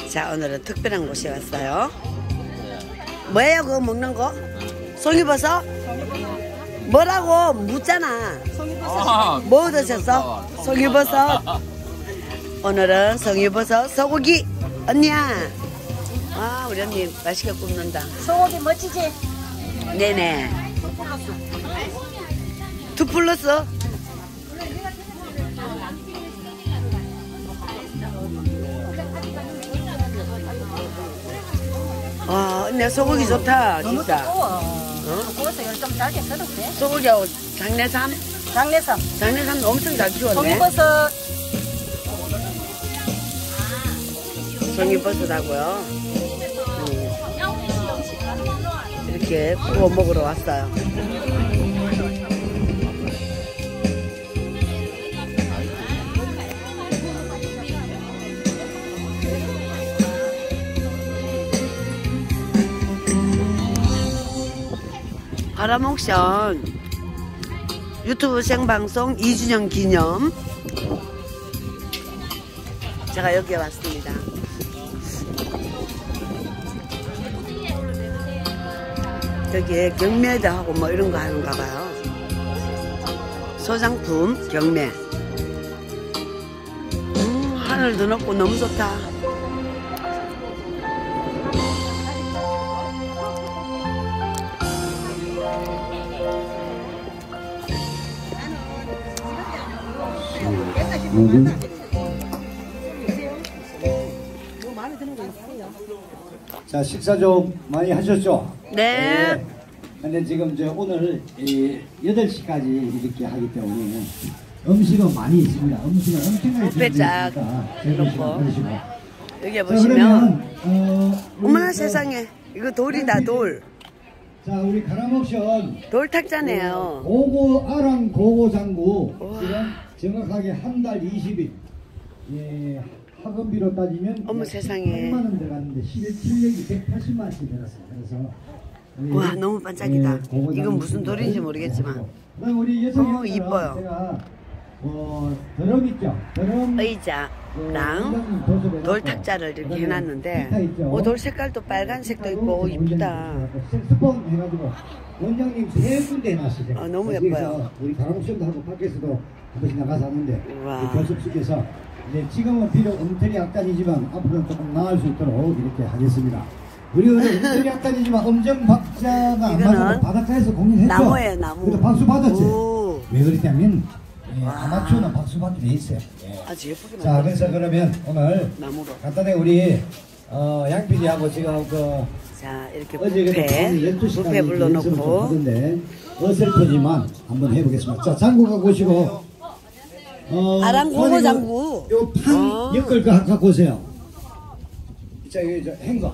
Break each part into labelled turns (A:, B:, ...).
A: 자, 오늘은 특별한 곳에 왔어요. 뭐예요, 그거 먹는 거? 송이버섯? 뭐라고 묻잖아. 뭐 드셨어? 송이버섯. 오늘은 송이버섯 소고기. 언니야. 아, 우리 언니 맛있게 굽는다.
B: 소고기 멋지지?
A: 네네. 2+. 와, 언니 소고기 좋다, 진짜.
B: 구워서 좀 잘게 썰어도 돼.
A: 소고기하고 장내삼?
B: 장내삼.
A: 장내삼 엄청 잘 키웠네.
B: 송이버섯.
A: 송이버섯하고요. 이렇게 구워 먹으러 왔어요. 바람옥션 유튜브 생방송 2주년 기념 제가 여기에 왔습니다. 여기에 경매도 하고 뭐 이런 거 하는가 봐요. 소장품 경매. 하늘도 높고 너무 좋다.
C: 자, 식사 좀 많이 하셨죠?
A: 네.
C: 근데 지금 오늘 8시까지 이렇게 하기 때문에 음식은 많이 있습니다. 음식은 엄청나게
A: 뷔페
C: 준비되어 있으니까
A: 여기 보시면 어머나
C: 우리
A: 세상에 이거 돌이다 돌.
C: 자, 우리 가람옥션
A: 돌 탁자네요.
C: 아랑 고고장구 지금 정확하게 한 달 20일. 예, 학원비로 따지면
A: 어머 세상에.
C: 8만 원 들어갔는데 11력이 180만 원씩 들었어요. 그래서
A: 와 너무 반짝이다.
C: 예,
A: 이건 무슨 돌인지 모르겠지만.
C: 그다음 우리 여성
A: 이뻐요.
C: 제가 드럼 있죠. 드럼
A: 의자랑 돌 탁자를 이렇게 해놨는데 돌 색깔도 빨간색도 있고 이쁘다.
C: 색스폰 해가지고 원장님 3군데 해놨어요.
A: 너무 예뻐요.
C: 우리 가람옥션도 하고 밖에서도 한 번씩 나가서 하는데
A: 와.
C: 교습실에서 이제 지금은 비록 음털이 약간이지만 앞으로는 조금 나을 수 있도록 이렇게 하겠습니다. 우리 음털이 약간이지만 엄정 박자가 안 맞아서 바닷가에서 공연했죠.
A: 나무예요, 나무.
C: 그래도 박수 받았지.
A: 오.
C: 왜 그랬냐면 아마추어는 박수 받게 돼 있어요. 예.
A: 아주 예쁘게
C: 자, 그래서 그러면 오늘
A: 나무로.
C: 간단하게 우리 양PD하고 지금
A: 자 이렇게
C: 어제
A: 뷔페 불러놓고
C: 어설프지만 한번 해보겠습니다. 자, 장구 갖고 오시고
A: 아랑 고고 장구.
C: 요판 엮을 거 갖고 오세요. 자, 여기 행거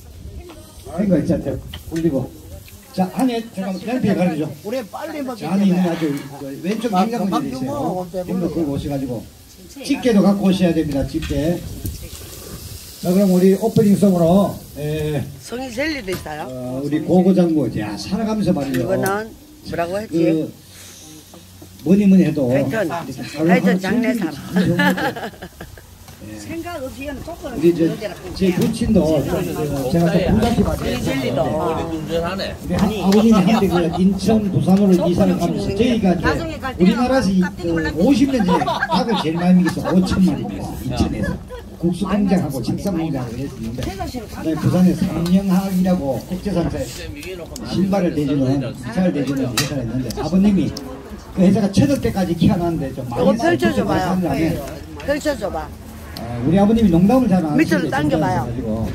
C: 있잖아. 굴리고. 자, 안에 잠깐만 양피에 가르쳐.
D: 우리 빨리 먹기
C: 자, 안에 있는 아주 왼쪽 냉장고에 있어요. 행거 끌고 오셔가지고 집게도 갖고 오셔야 됩니다. 집게. 자, 그럼 우리 오프닝송으로
A: 송이 젤리도 있어요.
C: 우리 고고장구. 야, 살아가면서 말이죠.
A: 이거는 뭐라고 했지?
C: 뭐니 해도
A: 하여튼 장내삼.
B: 생각 없이 조건을
C: 우리 제 부친도 제가 또 부잣집
A: 송이 젤리도.
C: 우리 아버님이 한때 그 인천 부산으로 이사를 가면서 저희가 이제 우리나라에서 50년 전에 닭을 제일 많이 먹였어. 5천마리 먹였어. 인천에서 국수 공장하고 책상 공장하고 했었는데 부산에 삼영학이라고 국제상사에 신발을 대주는 기차를 대주는 회사가 있는데 아버님이 그 회사가 천억 대까지 키워놨는데 좀 많이
A: 이거 펼쳐줘봐요. 펼쳐줘봐.
C: 우리 아버님이 농담을 잘 안 하시는데
A: 밑으로 당겨봐요.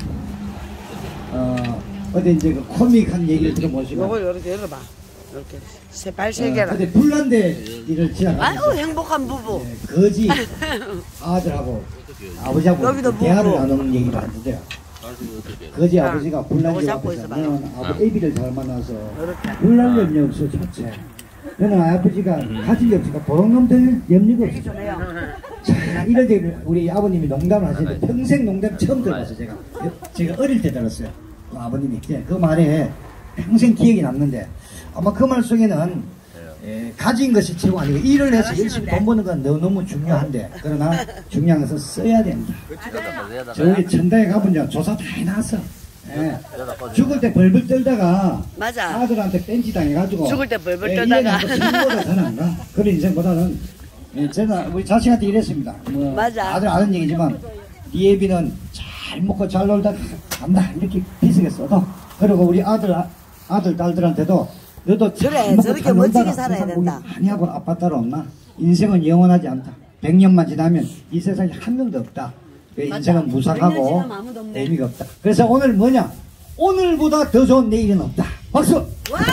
C: 어디 이제 그 코믹한 얘기를 들어보시고
A: 이걸 이렇게 열어봐. 이렇게 발 3개랑.
C: 근데 불난데를 지나가면서
A: 아유 행복한 부부.
C: 거지 아들하고 아버지하고
A: 여기도
C: 대화를
A: 부부.
C: 나누는 얘기를 하는데요. 거지 아버지가 불난데
A: 잡고 있어봐요.
C: 너는 애비를 잘 만나서
A: 이렇게.
C: 불날 염려 없어 좋지. 너는 아버지가 가질 게 없으니까 보록놈들 염려가 없어. 자, 이런 게 우리 아버님이 농담을 하시는데 평생 농담 처음 들어봤어요. 제가 어릴 때 들었어요. 그 아버님이 그 말에 평생 기억이 남는데 아마 그 말 속에는 가진 것이 최고 아니고 일을 해서 열심히 돈 버는 건 너무 중요한데 그러나 중요한 것은 써야 된다. 저기 천당에 가보면 조사 다 해놨어. 죽을 때 벌벌 떨다가
A: 맞아.
C: 아들한테 뺀지 당해가지고
A: 죽을 때 벌벌 떨다가
C: 신보다 더 나은가? 그런 인생보다는 제가 우리 자식한테 이랬습니다. 뭐
A: 맞아.
C: 아들 아는 얘기지만 네 애비는 잘 먹고 잘 놀다 간다 이렇게 비슷했어도 그리고 우리 아들 딸들한테도 너도 잘
A: 그래,
C: 먹고
A: 저렇게
C: 잘
A: 멋지게
C: 놀다가
A: 살아야
C: 세상
A: 된다.
C: 우리 많이 하고 아빠 따로 없나? 인생은 영원하지 않다. 100년만 지나면 이 세상에 한 명도 없다. 인생은 무상하고 의미가 없다. 그래서 오늘 뭐냐? 오늘보다 더 좋은 내일은 없다. 박수!
A: 와우!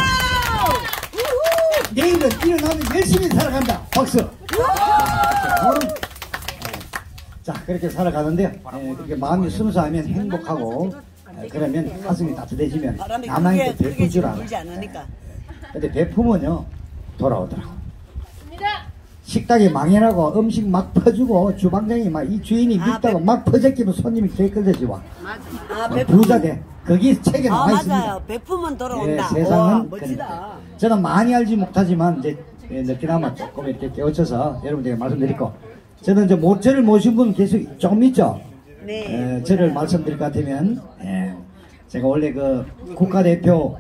C: 내일은 일어나면 열심히 살아간다. 박수! 자, 그렇게 살아가는데 그렇게 마음이 순수하면 행복하고 그러면 가슴이 따뜻해지면 남한테 베풀 줄 알아. 근데 베푸면요 돌아오더라고. 식당이 망해라고 음식 막 퍼주고 주방장이 막 이 주인이 밉다고 막 퍼제끼면 손님이 개끌듯이 와. 부자 돼. 거기 책에 나와 있습니다.
A: 맞아요. 베푸면 돌아온다.
C: 세상은 멋지다. 저는 많이 알지 못하지만 이제 늦게나마 조금 이렇게 깨우쳐서 여러분들에게 말씀드리고 저는 이제 저를 모신 분 계속 조금 있죠.
A: 네.
C: 저를 말씀드릴 것 같으면 제가 원래 그 국가대표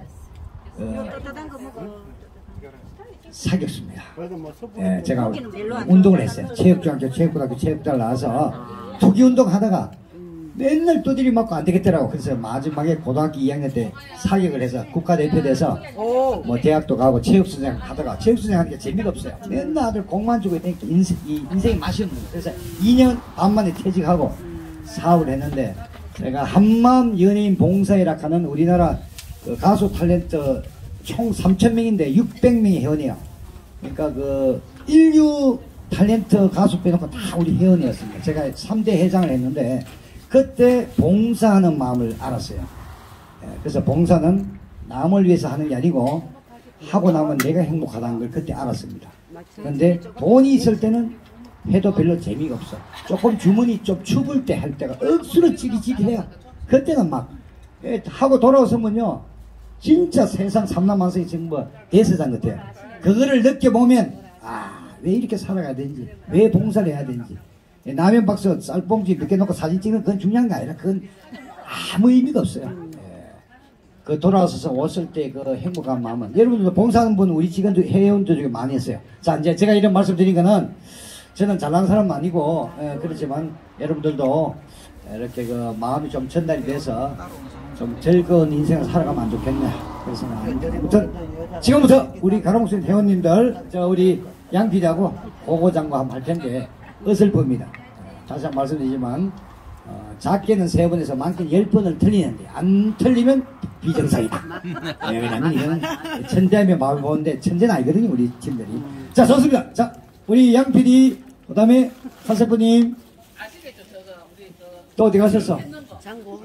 C: 사귀었습니다. 제가 운동을 했어요. 체육중학교, 체육고등학교, 체육대를 나와서 투기운동 하다가 맨날 두드리 맞고 안 되겠더라고. 그래서 마지막에 고등학교 2학년 때 사격을 해서 국가대표 돼서 뭐 대학도 가고 체육선생 하다가 체육선생 하니까 재미가 없어요. 맨날 아들 공만 주고 있으니까 인생이 맛이 없는 거예요. 그래서 2년 반 만에 퇴직하고 사업을 했는데 제가 한마음 연예인 봉사회라 하는 우리나라 그 가수 탤런트 총 3,000명인데 600명이 회원이에요. 그러니까 그 인류 탤런트 가수 빼놓고 다 우리 회원이었습니다. 제가 3대 회장을 했는데 그때 봉사하는 마음을 알았어요. 그래서 봉사는 남을 위해서 하는 게 아니고 하고 나면 내가 행복하다는 걸 그때 알았습니다. 그런데 돈이 있을 때는 해도 별로 재미가 없어. 조금 주머니 좀 추울 때 할 때가 억수로 찌릿찌릿해요. 그때는 막 하고 돌아오서면요 진짜 세상 삼남만성이 지금 뭐 대세상 같아요. 그거를 느껴보면 왜 이렇게 살아가야 되는지, 왜 봉사를 해야 되는지. 라면 박스 쌀봉지 몇 개 넣고 사진 찍는 그건 중요한 게 아니라 그건 아무 의미가 없어요. 그 돌아와서 왔을 때 그 행복한 마음은 여러분들도 봉사하는 분 우리 직원들 회원들 중에 많이 했어요. 자 이제 제가 이런 말씀 드린 거는 저는 잘난 사람은 아니고 그렇지만 여러분들도 이렇게 그 마음이 좀 전달이 돼서 좀 즐거운 인생을 살아가면 안 좋겠네. 그래서 아무튼 지금부터 우리 가롱순 회원님들 우리 양 PD하고 고고장과 한번 할 텐데 어설픕니다. 다시 한번 말씀드리지만 작게는 3번에서 많게는 10번을 틀리는데 안 틀리면 비정상이다. 왜냐면 이거는 천재하면 마음이 보는데 천재는 아니거든요 우리 팀들이. 자 좋습니다. 자 우리 양 PD 그 다음에 한세부님 또 어디 가셨어?
A: 장구.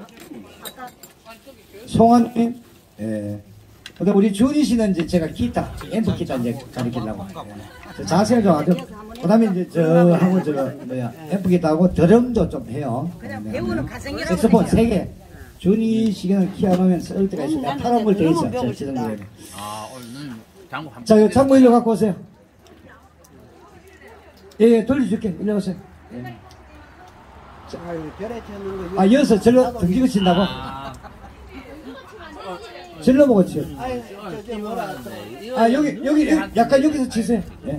C: 송환님 근데 우리 준희 씨는 이제 제가 기타 앰프 기타 이제 가르치려고 자세가 좀 아주 그 다음에 이제 저하고 앰프 기타하고 드럼도 좀 해요.
B: 배우는 가정이라고
C: 색소폰 3개 준희 씨는 키워놓으면 쓸 때가 있어요. 파란물 돼 있어. 저 지정부에. 자, 이 장모 일로 갖고 오세요. 예, 돌려줄게. 일로 오세요. 예. 여기서 절로 등지고 친다고? 절로 보고 치요. 여기 약간 여기서 치세요. 예.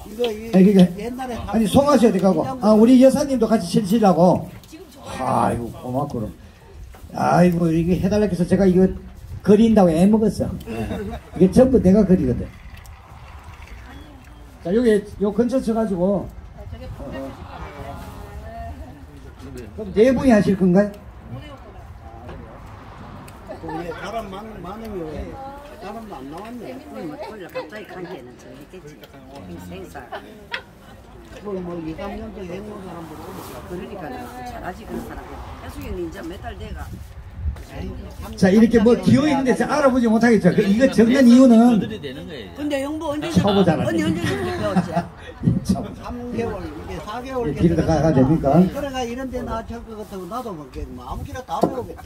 C: 아니 송하셔야 돼가고 우리 여사님도 같이 치시라고. 아이고 고맙구나. 아이고 이게 해달라고 해서 제가 이거 그린다고 애먹었어. 이게 전부 내가 그리거든. 자 여기 요 근처 쳐가지고 그럼 4분이 하실 건가요?
D: 사람 많으면 사람도 안 나왔네.
B: 원래 갑자기 관계는 정했겠지. 생살.
D: 뭐 2, 3년 전에 행운 사람들 오니까.
B: 그러니까 잘하지 그런 사람. 해수경이 이제 몇 달 돼가.
C: 자 이렇게 뭐 기호 있는데 잘 알아보지 못하겠죠. 이거 적는 이유는
A: 근데 형부 언제
C: 초보잖아.
A: 언제 배웠지?
D: 3개월 이게 4개월
C: 뒤로 가야 됩니까?
D: 그래가 이런 데 나 저 것 같으면 나도 먹겠네. 아무 길에 다 배우겠다.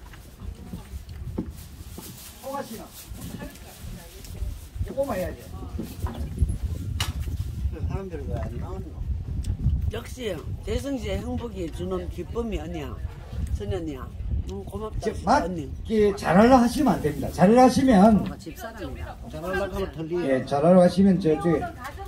C: 송아 씨는 요거만 해야지.
D: 사람들이 왜 안 나오노?
A: 역시 대성시의 행복이 주는 기쁨이 언니야. 선현이야. 고맙다 언니.
C: 잘하려 하시면 안 됩니다. 잘하려 하시면
B: 집사람이다.
D: 잘하려고 하면 틀리.
C: 예, 잘하려 하시면 저쪽에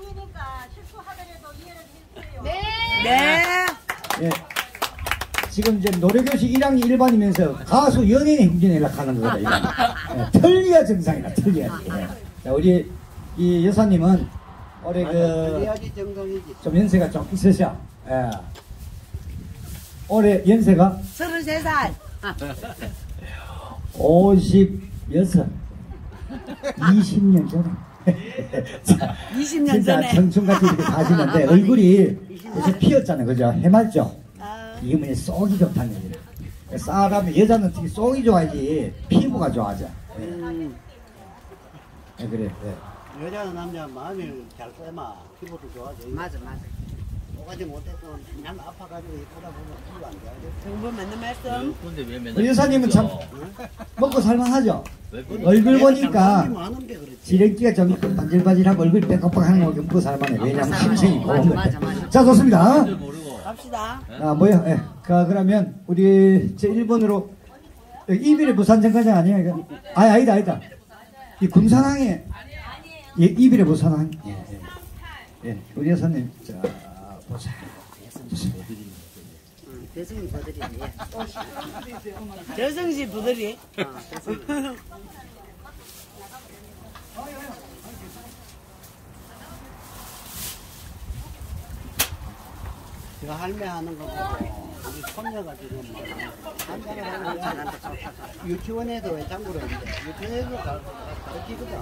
A: 네.
C: 예. 지금 이제 노래교실 1학년 1반이면서 가수 연예인 행진에 연락하는 거다 이거. 예, 틀려야 정상이다. 틀려야. 예. 자, 우리 이 여사님은 올해
D: 틀려야지 정상이지.
C: 좀 연세가 좀 있으셔. 예. 올해 연세가
A: 33살.
C: 56. 20년 전에. 자,
A: 20년
C: 진짜
A: 전에.
C: 청춘같이 이렇게 사시는데 얼굴이 요새 피었잖아요. 그죠? 해맑죠? 이게 뭐냐, 쏙이 좋다는 얘기야. 사람이, 여자는 특히 쏙이 좋아야지 피부가 좋아하죠. 예, 그래. 예.
D: 여자는 남자 마음이 잘 쎄마 피부도 좋아져.
B: 맞아.
D: 뭐가지 못해서 그냥 아파가지고 이쁘다 보면 피부 안 좋아져.
A: 정보 맞는 말씀.
E: 근데 왜 맨날
C: 우리 여사님은 참 먹고 살만하죠? 얼굴
D: 마음이
C: 보니까
D: 많은 게 그렇지.
C: 지렁기가 좀 반질반질하고 얼굴이 빼곡하는 거 먹고 살만해. 왜냐면 심생이 고운
B: 맞아.
C: 건데. 자, 좋습니다.
E: 모르고
A: 갑시다.
C: 아, 뭐야? 예. 그러면 우리 제 1번으로 이비례 부산정거장 아니야 이거? 아니다. 이 금산항에 예, 이비례 부산항. 예. 우리 여사님 자 보자.
B: 대승이 버들이네.
A: 대성시 부들이.
D: 저 할매 하는 거 보고 우리 손녀가 지금 한자를 하는 거 유치원에도 왜 장구를 했는데 유치원에도 가르치거든.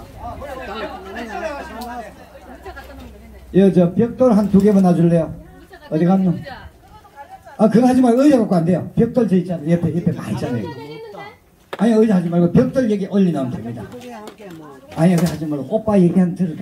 C: 저 벽돌 한 2개만 놔줄래요? 어디 갔노? 아, 그거 하지 말고 의자 갖고 안 돼요. 벽돌 저 있잖아요. 옆에 많이 있잖아요. 아니, 의자 하지 말고 벽돌 여기 올려놓으면 됩니다. 아니, 그거 하지 말고 오빠 얘기 한 들어라.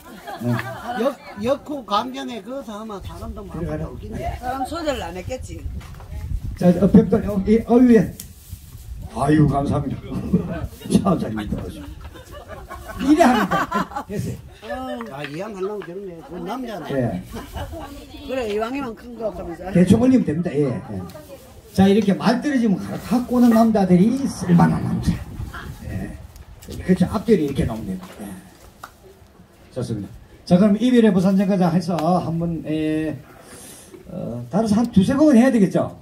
D: 역후 감정에 그어서 하면 사람도 많이 웃긴데.
A: 사람 소개를 안 했겠지.
C: 자, 벽돌 위에. 아유, 감사합니다. 참 잘입니다. 이래 하니까 됐어요.
D: 아, 이왕하려고 저러네. 그 남자네.
C: 예.
A: 그래 이왕이만 큰 거 하면서.
C: 대충 올리면 됩니다. 예. 자, 이렇게 말 떨어지면 갖고 오는 남자들이 쓸만한 남자. 예. 그렇죠. 앞뒤를 이렇게 놓으면 됩니다. 예. 좋습니다. 자, 그럼 이별의 부산정거장 해서 한번 다른 한 2-3곡은 해야 되겠죠?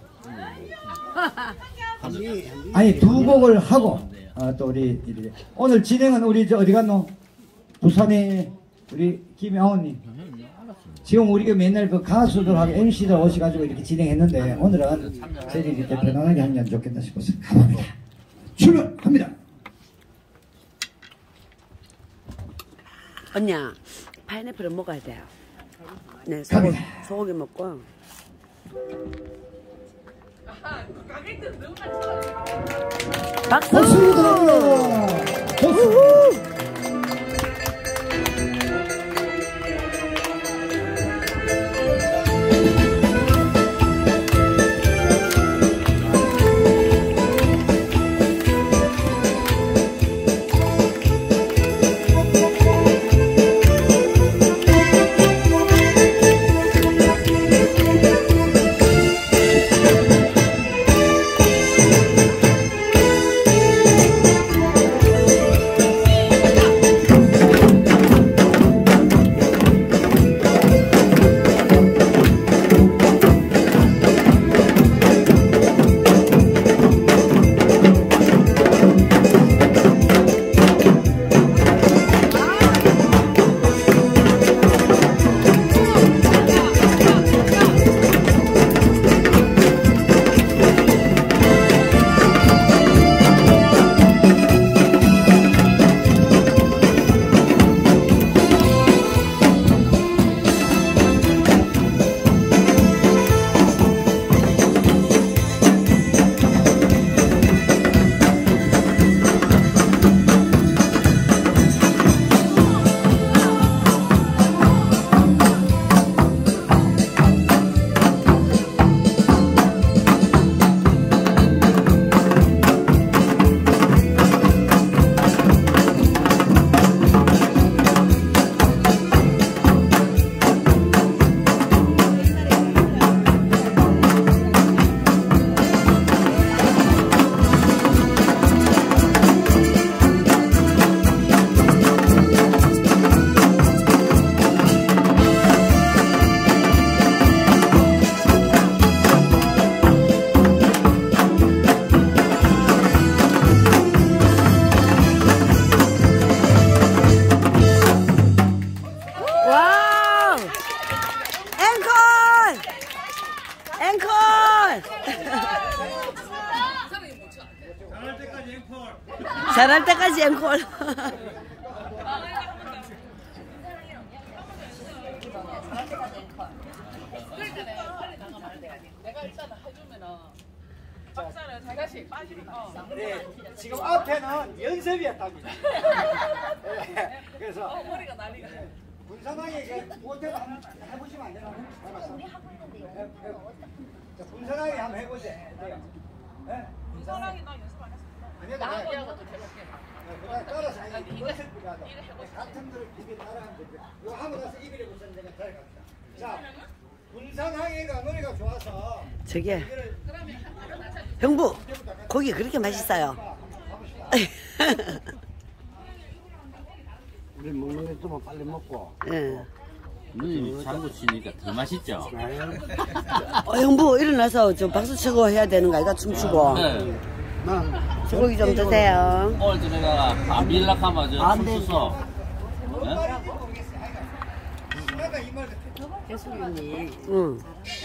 C: 아니, 2곡을 하고 또 우리 오늘 진행은 우리 어디 갔노? 부산에 우리 김양호님. 지금 우리가 맨날 그 가수들하고 MC들 오셔가지고 이렇게 진행했는데 오늘은 저희 이렇게 편안하게 하면 좋겠다 싶어서 가봅니다. 출발합니다.
A: 언니야 파인애플을 먹어야 돼요. 네,
C: 갑니다.
A: 소고기 먹고. 박수!
C: 박수 들어갑니다. 좋습니다.
A: 잘할 때까지 앵콜.
C: 네, 지금 앞에는 연습이었답니다. 네, 그래서
E: 머리가 난리가.
C: 분산하게 모델 한번 해보시면 안 되나? 분산하게 한번 해보세요. 네?
E: 분산하게 나 연습 안 했어.
C: 아니요,
E: 나하고 또 해볼게.
C: 그냥 따라서 같은 거를 입에 따라하면 되죠. 이거 하고 나서 입에 붙이면 내가 잘 갑니다. 자, 분산하게가 노래가 좋아서
A: 저게 형부 고기 그렇게 맛있어요.
D: 우리 먹는 게 좀 빨리 먹고.
A: 예.
F: 누님이 장구 치니까 더 맛있죠?
A: 형부 일어나서 좀 박수 치고 해야 되는 거 아이가 춤추고.
F: 네.
A: 소고기 좀 드세요.
F: 오늘 저희가 밤일락하면 저 춤추서.
B: 교수님이
A: 응.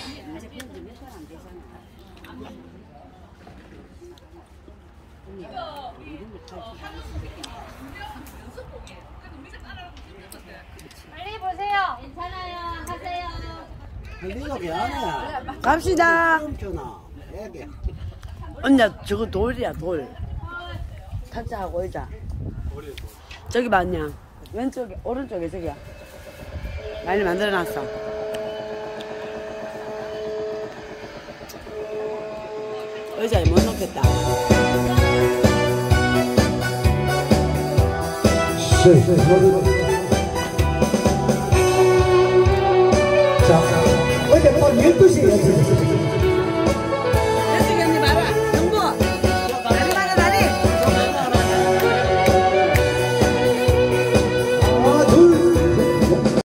G: 빨리 보세요. 괜찮아요. 하세요.
D: 네가 미안해.
A: 갑시다.
D: 주나. 애기.
A: 언니야 저거 돌이야 돌. 탁자하고 의자. 저기 봐 언니야. 왼쪽에 오른쪽에 저기야. 많이 만들어놨어. 의자에 못 놓겠다.
C: 네,